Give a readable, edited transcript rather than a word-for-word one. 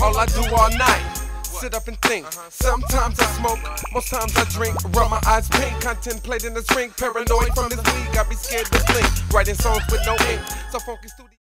all I do all night. Sit up and think. Sometimes I smoke, most times I drink. Rub my eyes pink, contemplating this ring. Paranoid from this weed, got me scared to blink. Writing songs with no ink, so focused.